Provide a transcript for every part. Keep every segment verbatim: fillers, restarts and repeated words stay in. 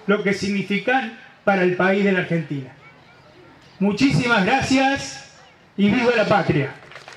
lo que significan para el país de la Argentina. Muchísimas gracias y viva la patria.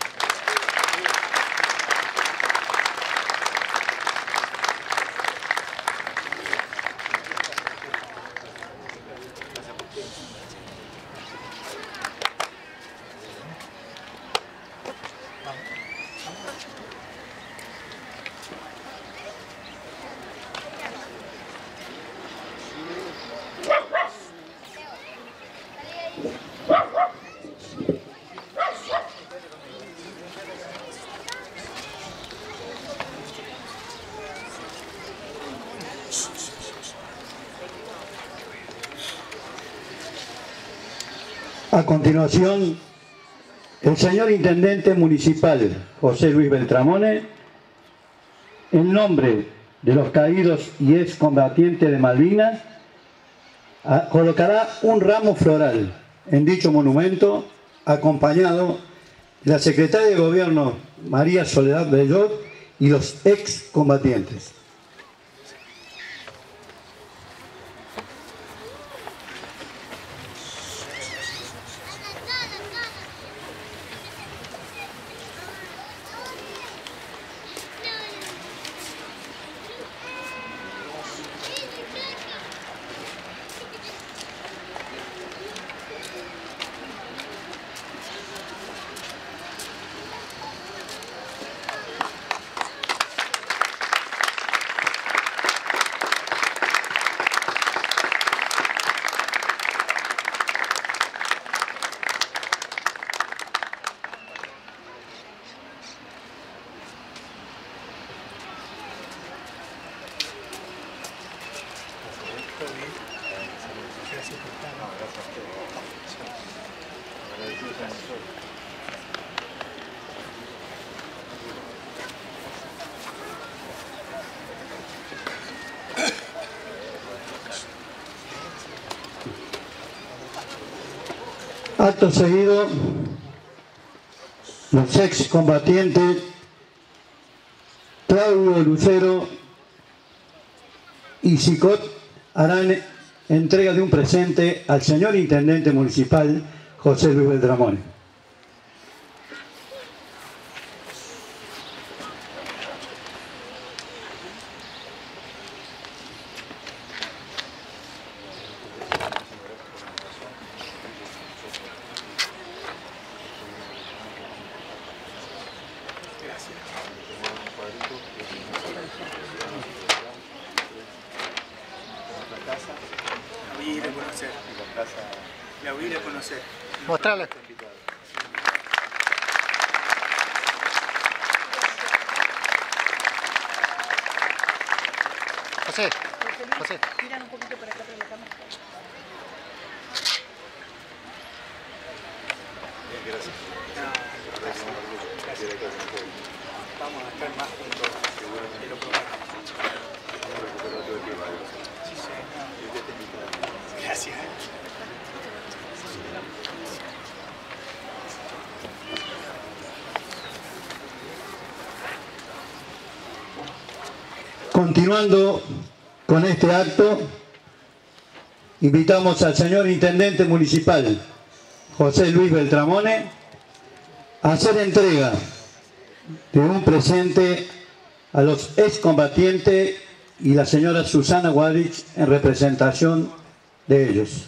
A continuación, el señor Intendente Municipal, José Luis Beltramone, en nombre de los caídos y excombatientes de Malvinas, colocará un ramo floral en dicho monumento, acompañado de la Secretaria de Gobierno, María Soledad Bellot, y los excombatientes. Acto seguido, los excombatientes Claudio Lucero y Sicot harán entrega de un presente al señor Intendente Municipal José Luis Beltramone. La voy a ir a conocer. La voy a ir a conocer. Mostrarle. José, José. Tiran un poquito para acá para la cámara. Gracias. Gracias. Vamos a estar más juntos. Y lo probamos. Sí, sí. Gracias. Continuando con este acto, invitamos al señor Intendente Municipal, José Luis Beltramone, a hacer entrega de un presente a los excombatientes y la señora Susana Guadrich en representación de ellos.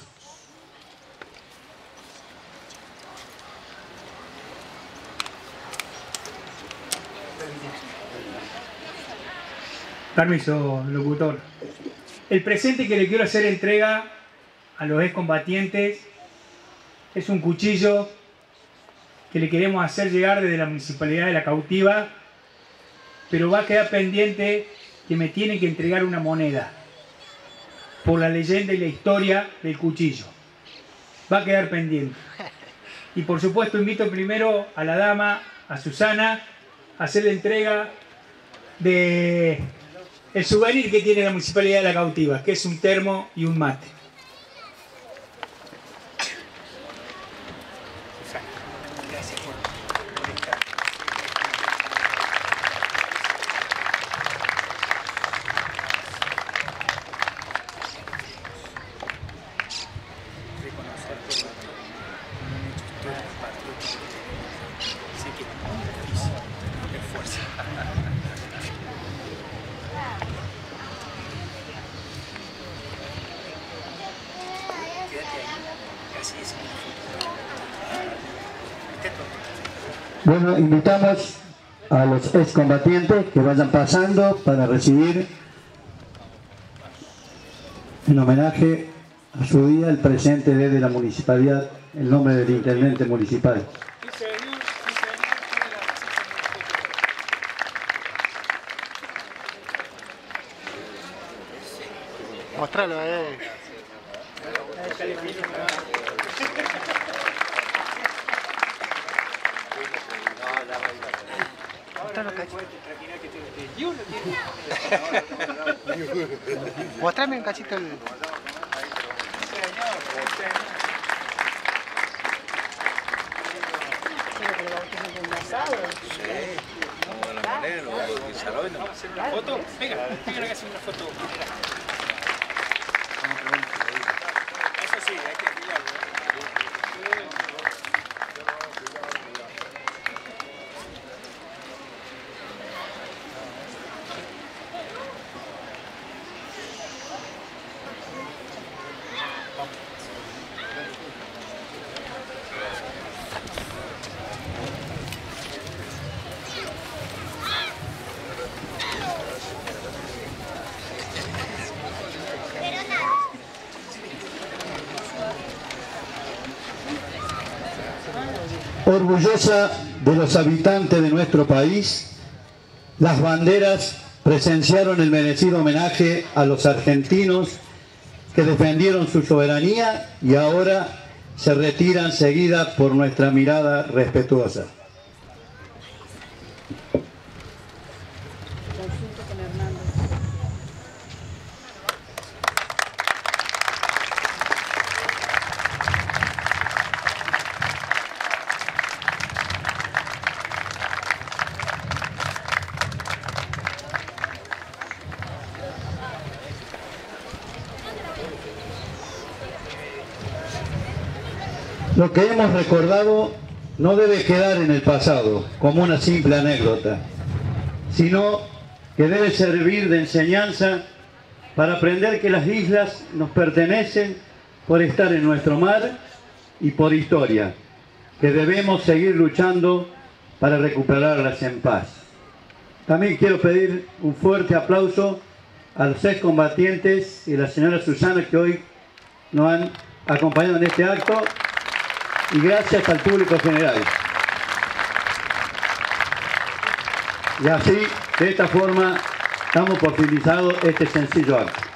Permiso, locutor. El presente que le quiero hacer entrega a los excombatientes es un cuchillo que le queremos hacer llegar desde la Municipalidad de La Cautiva, pero va a quedar pendiente que me tienen que entregar una moneda por la leyenda y la historia del cuchillo. Va a quedar pendiente. Y por supuesto invito primero a la dama, a Susana, a hacer la entrega de el souvenir que tiene la Municipalidad de La Cautiva, que es un termo y un mate. Gracias por estar. Bueno, invitamos a los excombatientes que vayan pasando para recibir en homenaje a su día el presente desde la municipalidad, en nombre del intendente municipal. Mostralo, eh. Mostralo, cachito. Mostrame un cachito el... ¿Foto? Venga, venga que hacer una foto. Eso sí, hay que cuidarlo. Orgullosa de los habitantes de nuestro país, las banderas presenciaron el merecido homenaje a los argentinos que defendieron su soberanía y ahora se retiran seguida por nuestra mirada respetuosa. Lo que hemos recordado no debe quedar en el pasado como una simple anécdota, sino que debe servir de enseñanza para aprender que las islas nos pertenecen por estar en nuestro mar y por historia, que debemos seguir luchando para recuperarlas en paz. También quiero pedir un fuerte aplauso a los excombatientes y a la señora Susana que hoy nos han acompañado en este acto. Y gracias al público general. Y así, de esta forma, damos por finalizado este sencillo acto.